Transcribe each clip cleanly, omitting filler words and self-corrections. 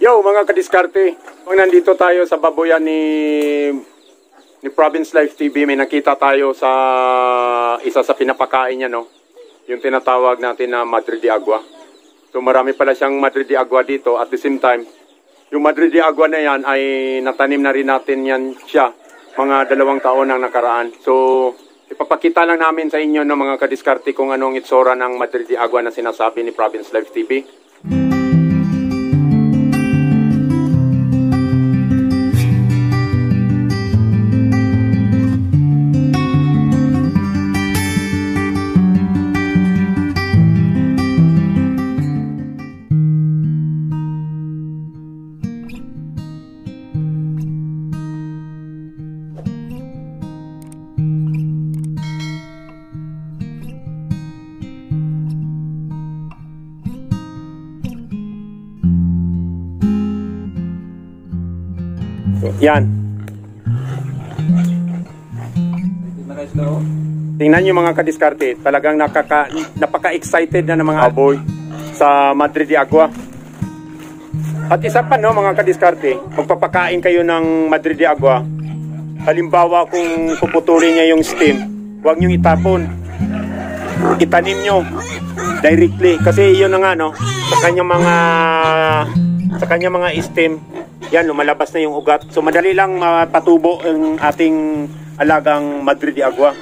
Yo mga kadiskarte, kung nandito tayo sa baboyan ni Province Life TV, may nakita tayo sa isa sa pinapakain niya, no? Yung tinatawag natin na Madre de Agua. So marami pala siyang Madre de Agua dito. At the same time, yung Madre de Agua na yan ay natanim na rin natin yan siya mga 2 taon ang nakaraan. So ipapakita lang namin sa inyo, no, mga kadiskarte, kung anong itsura ng Madre de Agua na sinasabi ni Province Life TV. Yan. Tingnan nyo mga kadiskarte, talagang napaka-excited na ng mga aboy sa Madre de Agua. At isa pa, no, mga kadiskarte, magpapakain kayo ng Madre de Agua. Halimbawa kung puputulin niya yung stem, huwag nyo itapon. Itanim nyo directly. Kasi yun na nga, no, sa kanyang mga stem, yan, lumalabas na yung ugat. So madali lang mapatubo ang ating alagang Madre de Agua.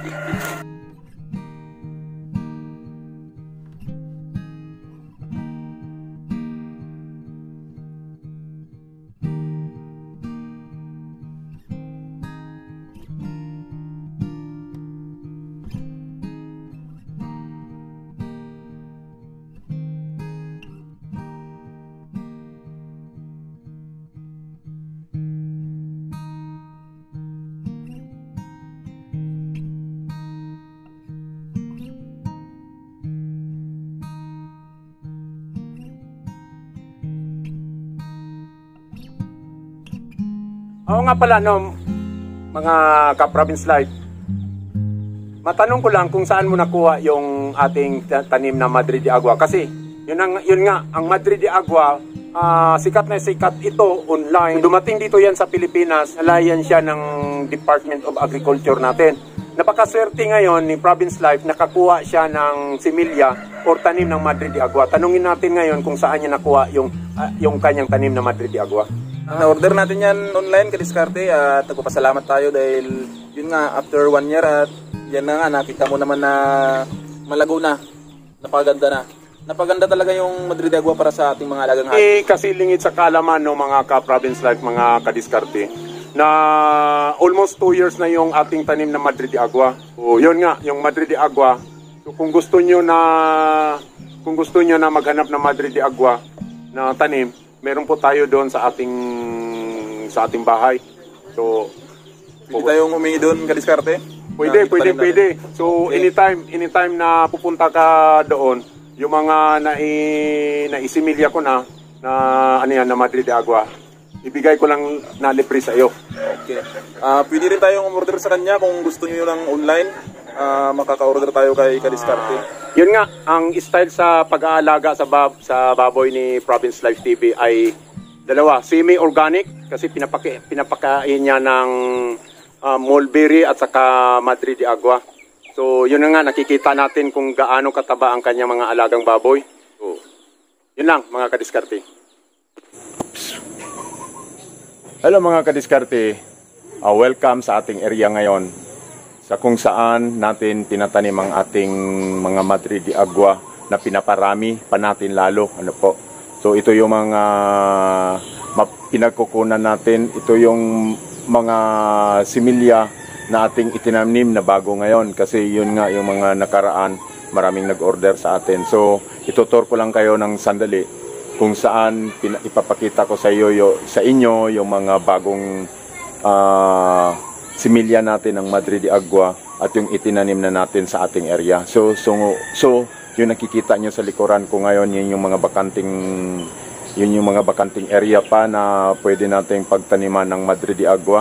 Oo nga pala, no, mga ka-Province Life, matanong ko lang kung saan mo nakuha yung ating tanim na Madre de Agua. Kasi yun nga, ang Madre de Agua, sikat na sikat ito online. Dumating dito yan sa Pilipinas, nalayan siya ng Department of Agriculture natin. Napakaswerte ngayon ni Province Life, nakakuha siya ng similya or tanim ng Madre de Agua. Tanungin natin ngayon kung saan niya nakuha yung kanyang tanim na Madre de Agua. Na-order natin yan online, kadiskarte, at nagpapasalamat tayo dahil yun nga, after 1 year at yan na nga, nakita mo naman na malago na, napaganda na. Napaganda talaga yung Madre de Agua para sa ating mga alagang hati. Kasi lingit sa kaalaman, no, mga ka-Province Life, mga kadiskarte, na almost 2 years na yung ating tanim na Madre de Agua. So, yun nga, yung Madre de Agua. So, kung gusto nyo na maghanap ng Madre de Agua na tanim, meron po tayo doon sa ating bahay. So, pwede tayong humingi doon, kadiskarte? Pwede. So, okay. anytime na pupunta ka doon, yung mga naisimilya ko na na Madre de Agua, ibigay ko lang na libre sa iyo. Okay. Pwede rin tayong umorder sa kanya kung gusto niyo lang online. Makaka-order tayo kay kadiskarte. Yun nga, ang style sa pag-aalaga sa baboy ni Province Life TV ay dalawa. Semi-organic, kasi pinapakain niya ng mulberry at saka Madre de Agua. So, yun na nga, nakikita natin kung gaano kataba ang kanyang mga alagang baboy. So, yun lang, mga kadiskarte. Hello mga kadiskarte, welcome sa ating area ngayon, sa kung saan natin tinatanim ang ating mga Madre de Agua na pinaparami pa natin lalo. Ano po? So ito yung mga pinagkukunan natin, ito yung mga similya na ating itinanim na bago ngayon, kasi yun nga yung mga nakaraan maraming nag-order sa atin. So itutur ko lang kayo ng sandali kung saan ipapakita ko sa inyo yung mga bagong similya natin ng Madre de Agua at yung itinanim na natin sa ating area. So yung nakikita nyo sa likuran ko ngayon, yun yung mga bakanting area pa na pwede nating pagtaniman ng Madre de Agua.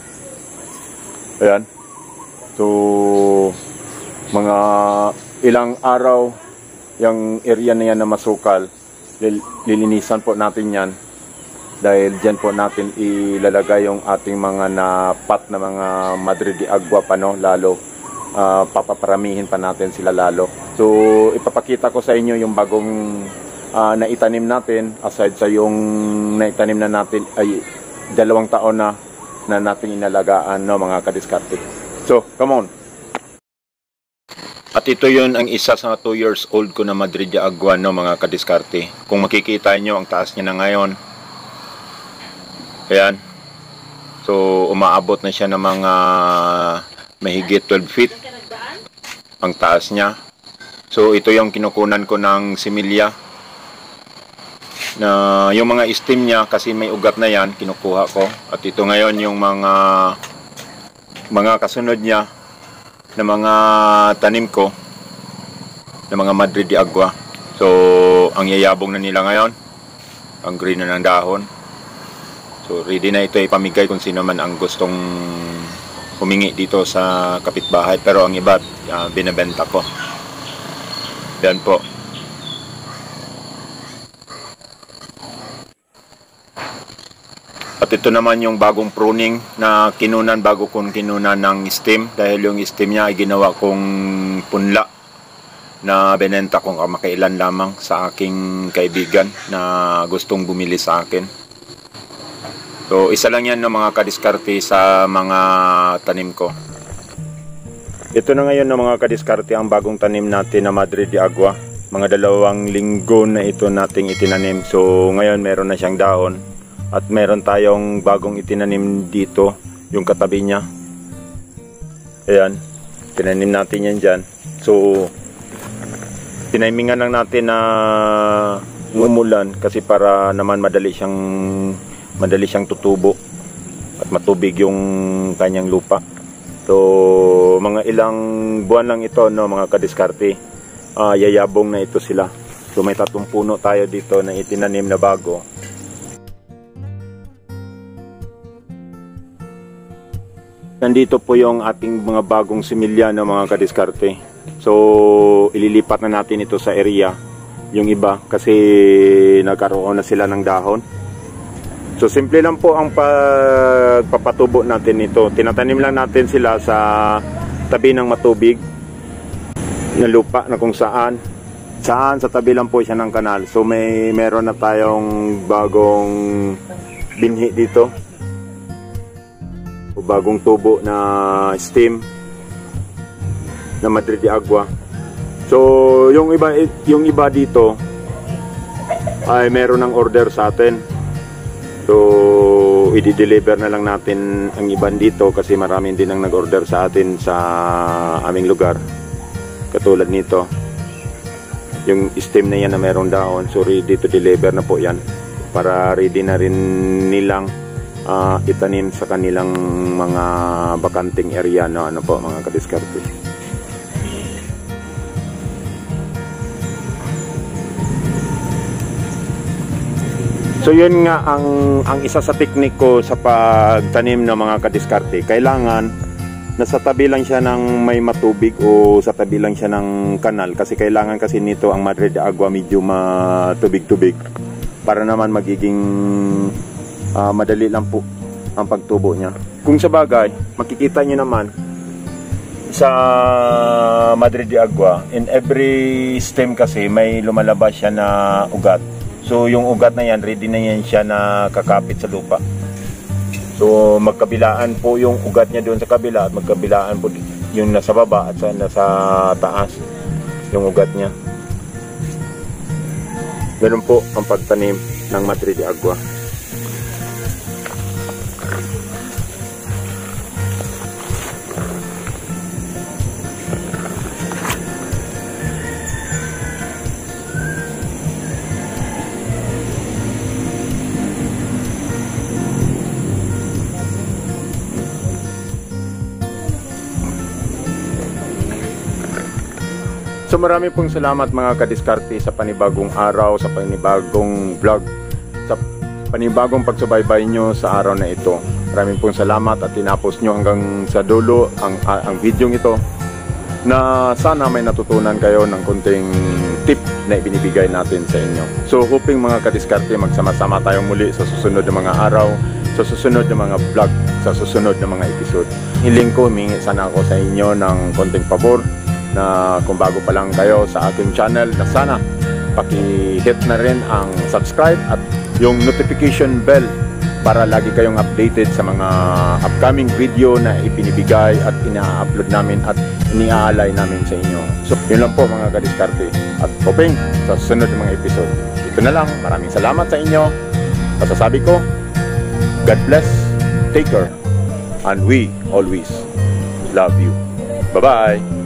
Ayan. So mga ilang araw yung area na yan na masukal, lilinisan po natin yan dahil dyan po natin ilalagay yung ating mga napat na mga Madrid de Agua pa, no? Lalo papaparamihin pa natin sila lalo. So ipapakita ko sa inyo yung bagong naitanim natin, aside sa yung naitanim na natin ay 2 taon na natin inalagaan, no, mga kadiskarte. So come on. At ito yun ang isa sa 2 years old ko na Madrid de Agua, no, mga kadiskarte. Kung makikita nyo ang taas niya na ngayon, ayan, so umaabot na siya ng mga mahigit 12 feet ang taas niya. So ito yung kinukunan ko ng similya, na yung mga stem niya kasi may ugat na yan, kinukuha ko. At ito ngayon yung mga kasunod niya na mga tanim ko na mga Madrid de Agua. So ang yayabong na nila ngayon, ang green na ng dahon. So ready na ito ipamigay kung sino man ang gustong humingi dito sa kapitbahay, pero ang iba binebenta ko. Yan po. At ito naman yung bagong pruning na kinunan bago kong kinunan ng stem, dahil yung stem niya ay ginawa kong punla na binenta kong kamakailan lamang sa aking kaibigan na gustong bumili sa akin. So isa lang yan ng mga kadiskarte sa mga tanim ko. Ito na ngayon ng mga kadiskarte ang bagong tanim natin na Madrid de Agua. Mga 2 linggo na ito nating itinanim. So ngayon meron na siyang dahon. At meron tayong bagong itinanim dito, yung katabi niya. Ayan, tinanim natin yan dyan. So tinimingan lang natin na umulan kasi para naman madali siyang tutubo at matubig yung kanyang lupa. So mga ilang buwan lang ito, no, mga kadiskarte, yayabong na ito sila. So may 3 puno tayo dito na itinanim na bago. Nandito po yung ating mga bagong similya, no, mga kadiskarte. So ililipat na natin ito sa area, yung iba, kasi nagkaroon na sila ng dahon. So simple lang po ang pagpapatubo natin nito. Tinatanim lang natin sila sa tabi ng matubig na lupa na kung saan sa tabi lang po siya ng kanal. So meron na tayong bagong binhi dito, o bagong tubo na stem na Madrid de Agua. So yung iba dito ay meron ng order sa atin. So i-deliver na lang natin ang iban dito kasi marami din ang nag-order sa atin sa aming lugar. Katulad nito, yung stem na yan na merong dahon, so ready to deliver na po yan, para ready na rin nilang itanim sa kanilang mga bakanting area, no, ano po, mga kadiskarte. So yun nga ang isa sa teknik ko sa pagtanim ng mga kadiskarte. Kailangan nasa tabi lang siya ng may matubig o sa tabi lang siya ng kanal, kasi kailangan kasi nito ang Madrid de Agua medyo matubig-tubig para naman magiging madali lang po ang pagtubo niya. Kung sa bagay, makikita nyo naman sa Madrid de Agua, in every stem kasi may lumalabas siya na ugat. So yung ugat na yan, ready na yan siya na kakapit sa lupa. So magkabilaan po yung ugat niya doon sa kabila at magkabilaan po yung nasa baba at nasa taas yung ugat niya. Ganun po ang pagtanim ng Madrid de Agua. So marami pong salamat mga kadiskarte sa panibagong araw, sa panibagong vlog, sa panibagong pagsubaybay nyo sa araw na ito. Maraming pong salamat at tinapos nyo hanggang sa dulo ang video ito, na sana may natutunan kayo ng konting tip na ibinibigay natin sa inyo. So hoping mga kadiskarte, magsama-sama tayong muli sa susunod na mga araw, sa susunod na mga vlog, sa susunod na mga episode. Hiling ko, humingi sana ako sa inyo ng konting pabor na kung bago pa lang kayo sa aking channel, na sana paki-hit na rin ang subscribe at yung notification bell para lagi kayong updated sa mga upcoming video na ipinibigay at ina-upload namin at iniaalay namin sa inyo. So, yun lang po mga kadiskarte. At hoping sa susunod ng mga episode. Ito na lang. Maraming salamat sa inyo. Masasabi ko, God bless, take care, and we always love you. Bye-bye!